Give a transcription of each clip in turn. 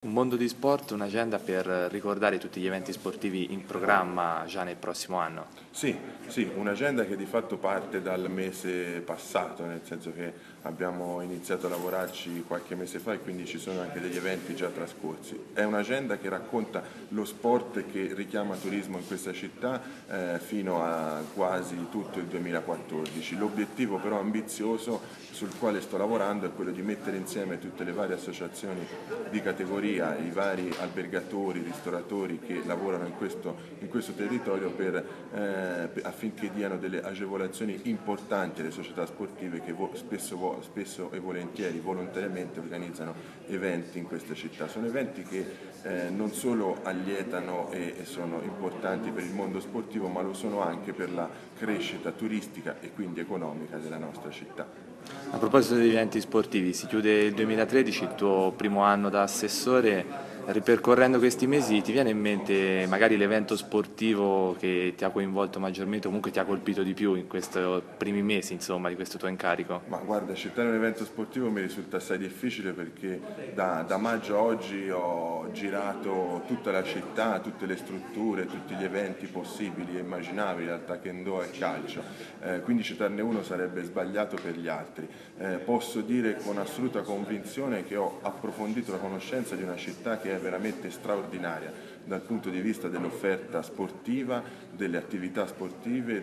Un mondo di sport, un'agenda per ricordare tutti gli eventi sportivi in programma già nel prossimo anno. Sì, sì, un'agenda che di fatto parte dal mese passato, nel senso che abbiamo iniziato a lavorarci qualche mese fa e quindi ci sono anche degli eventi già trascorsi. È un'agenda che racconta lo sport che richiama turismo in questa città fino a quasi tutto il 2014. L'obiettivo però ambizioso sul quale sto lavorando è quello di mettere insieme tutte le varie associazioni di categoria, i vari albergatori, ristoratori che lavorano in questo territorio affinché diano delle agevolazioni importanti alle società sportive che spesso e volentieri, volontariamente organizzano eventi in questa città. Sono eventi che non solo allietano e sono importanti per il mondo sportivo, ma lo sono anche per la crescita turistica e quindi economica della nostra città. A proposito degli eventi sportivi, si chiude il 2013, il tuo primo anno da assessore. Ripercorrendo questi mesi, ti viene in mente magari l'evento sportivo che ti ha coinvolto maggiormente o comunque ti ha colpito di più in questi primi mesi, insomma, di questo tuo incarico? Ma guarda, citare un evento sportivo mi risulta assai difficile perché da maggio a oggi ho girato tutta la città, tutte le strutture, tutti gli eventi possibili e immaginabili dal taekwondo al calcio, quindi citarne uno sarebbe sbagliato per gli altri. Posso dire con assoluta convinzione che ho approfondito la conoscenza di una città che è veramente straordinaria dal punto di vista dell'offerta sportiva, delle attività sportive,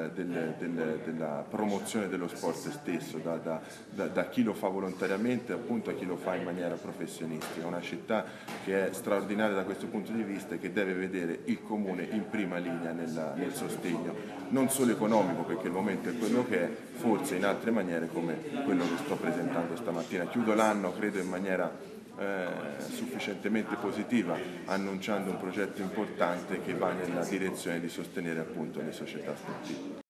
della promozione dello sport stesso, da chi lo fa volontariamente appunto a chi lo fa in maniera professionistica. Una città che è straordinaria da questo punto di vista e che deve vedere il comune in prima linea nel sostegno, non solo economico perché il momento è quello che è, forse in altre maniere come quello che sto presentando stamattina. Chiudo l'anno credo in maniera sufficientemente positiva, annunciando un progetto importante che va nella direzione di sostenere appunto le società sportive.